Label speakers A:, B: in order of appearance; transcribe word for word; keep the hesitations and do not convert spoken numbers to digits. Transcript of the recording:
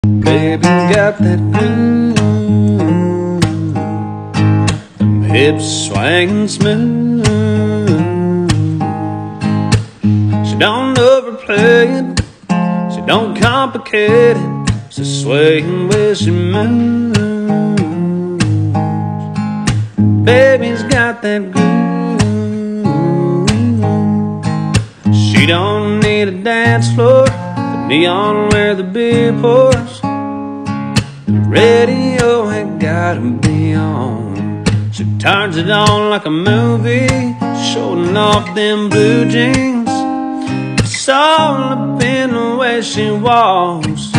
A: Baby got that groove, them hips swinging smooth. She don't overplay it, she don't complicate it, she's swaying where she moves. Baby's got that groove. She don't need a dance floor, the neon where the beer pours. The radio ain't gotta be on, she turns it on like a movie, showing off them blue jeans. It's all up in the way she walks,